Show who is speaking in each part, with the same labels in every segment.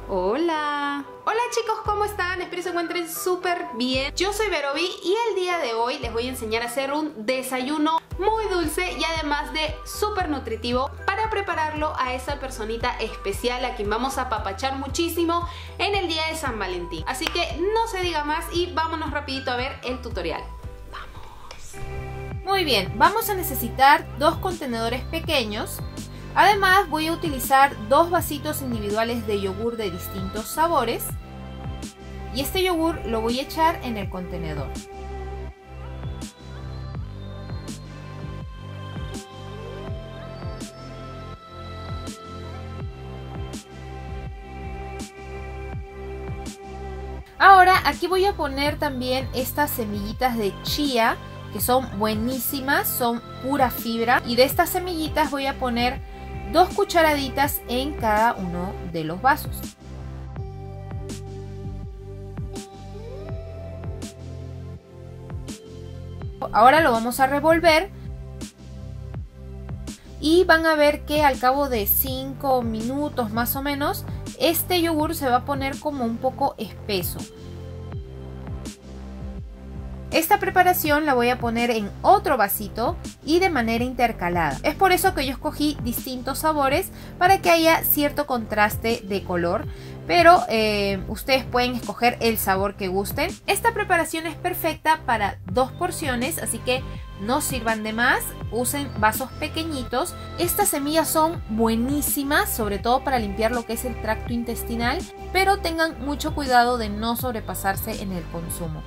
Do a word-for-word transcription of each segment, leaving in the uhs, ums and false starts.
Speaker 1: Hola. Hola chicos, ¿cómo están? Espero se encuentren súper bien. Yo soy Verovi y el día de hoy les voy a enseñar a hacer un desayuno muy dulce y además de súper nutritivo para prepararlo a esa personita especial a quien vamos a apapachar muchísimo en el día de San Valentín. Así que no se diga más y vámonos rapidito a ver el tutorial. Vamos.
Speaker 2: Muy bien, vamos a necesitar dos contenedores pequeños. Además voy a utilizar dos vasitos individuales de yogur de distintos sabores y este yogur lo voy a echar en el contenedor. Ahora aquí voy a poner también estas semillitas de chía que son buenísimas, son pura fibra, y de estas semillitas voy a poner dos cucharaditas en cada uno de los vasos. Ahora lo vamos a revolver y van a ver que al cabo de cinco minutos más o menos este yogur se va a poner como un poco espeso. Esta preparación la voy a poner en otro vasito y de manera intercalada. Es por eso que yo escogí distintos sabores para que haya cierto contraste de color, pero eh, ustedes pueden escoger el sabor que gusten. Esta preparación es perfecta para dos porciones, así que no sirvan de más, usen vasos pequeñitos. Estas semillas son buenísimas, sobre todo para limpiar lo que es el tracto intestinal, pero tengan mucho cuidado de no sobrepasarse en el consumo.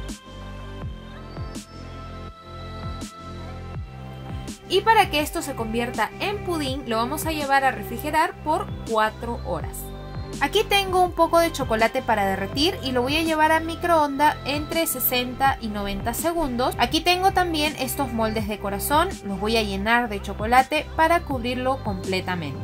Speaker 2: Y para que esto se convierta en pudín, lo vamos a llevar a refrigerar por cuatro horas. Aquí tengo un poco de chocolate para derretir y lo voy a llevar a microondas entre sesenta y noventa segundos. Aquí tengo también estos moldes de corazón, los voy a llenar de chocolate para cubrirlo completamente.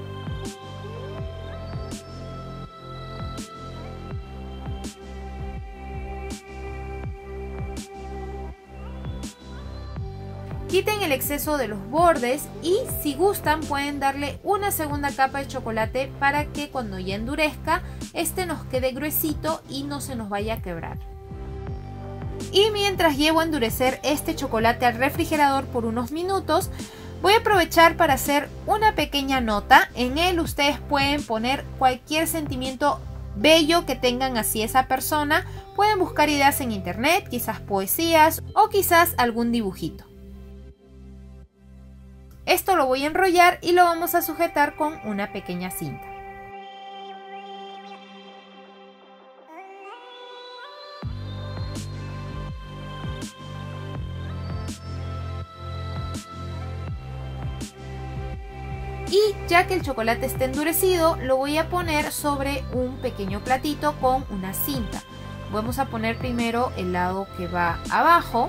Speaker 2: Quiten el exceso de los bordes y si gustan pueden darle una segunda capa de chocolate para que cuando ya endurezca este nos quede gruesito y no se nos vaya a quebrar. Y mientras llevo a endurecer este chocolate al refrigerador por unos minutos, voy a aprovechar para hacer una pequeña nota. En él ustedes pueden poner cualquier sentimiento bello que tengan hacia esa persona. Pueden buscar ideas en internet, quizás poesías o quizás algún dibujito. Esto lo voy a enrollar y lo vamos a sujetar con una pequeña cinta. Y ya que el chocolate esté endurecido, lo voy a poner sobre un pequeño platito con una cinta. Vamos a poner primero el lado que va abajo.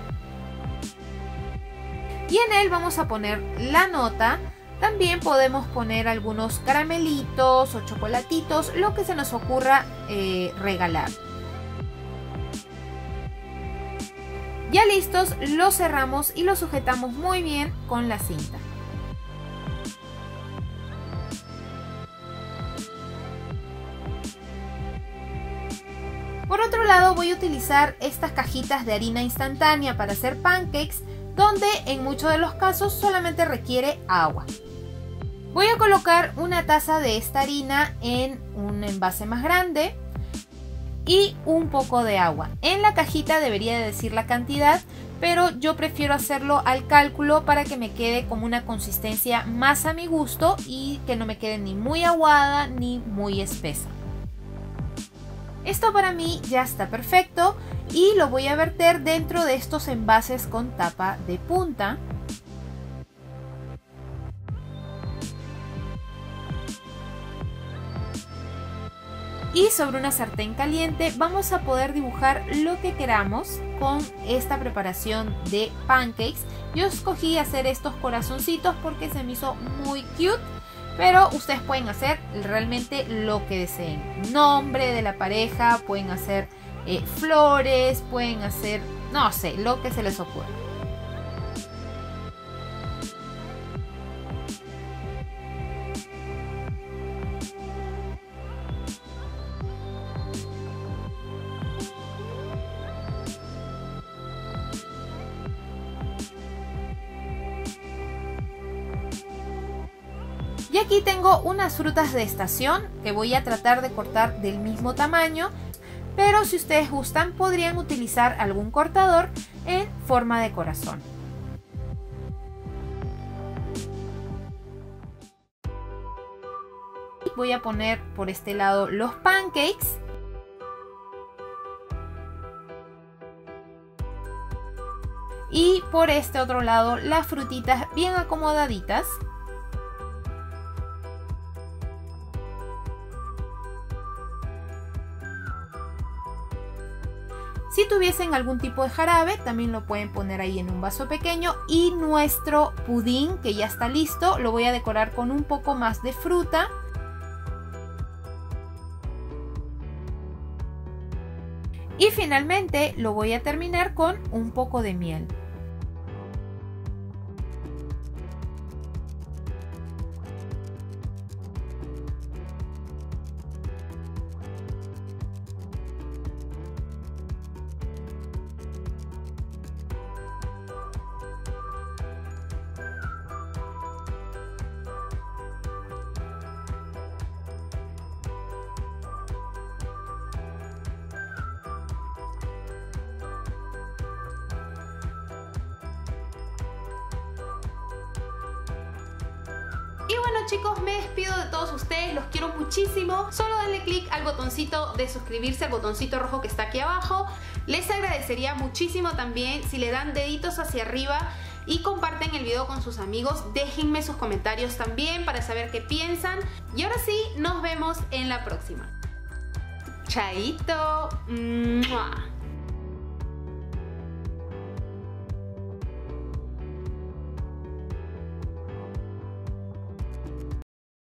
Speaker 2: Y en él vamos a poner la nota. También podemos poner algunos caramelitos o chocolatitos, lo que se nos ocurra eh, regalar. Ya listos, lo cerramos y lo sujetamos muy bien con la cinta. Por otro lado voy a utilizar estas cajitas de harina instantánea para hacer pancakes, donde en muchos de los casos solamente requiere agua. Voy a colocar una taza de esta harina en un envase más grande y un poco de agua. En la cajita debería de decir la cantidad, pero yo prefiero hacerlo al cálculo para que me quede como una consistencia más a mi gusto y que no me quede ni muy aguada ni muy espesa. Esto para mí ya está perfecto y lo voy a verter dentro de estos envases con tapa de punta. Y sobre una sartén caliente vamos a poder dibujar lo que queramos con esta preparación de pancakes. Yo escogí hacer estos corazoncitos porque se me hizo muy cute. Pero ustedes pueden hacer realmente lo que deseen. Nombre de la pareja, pueden hacer eh, flores, pueden hacer, no sé, lo que se les ocurra. Y aquí tengo unas frutas de estación que voy a tratar de cortar del mismo tamaño, pero si ustedes gustan podrían utilizar algún cortador en forma de corazón. Voy a poner por este lado los pancakes. Y por este otro lado las frutitas bien acomodaditas. Si tuviesen algún tipo de jarabe, también lo pueden poner ahí en un vaso pequeño. Y nuestro pudín, que ya está listo, lo voy a decorar con un poco más de fruta. Y finalmente lo voy a terminar con un poco de miel.
Speaker 1: Y bueno chicos, me despido de todos ustedes, los quiero muchísimo. Solo denle click al botoncito de suscribirse, al botoncito rojo que está aquí abajo. Les agradecería muchísimo también si le dan deditos hacia arriba y comparten el video con sus amigos. Déjenme sus comentarios también para saber qué piensan. Y ahora sí, nos vemos en la próxima. Chaito. ¡Mua!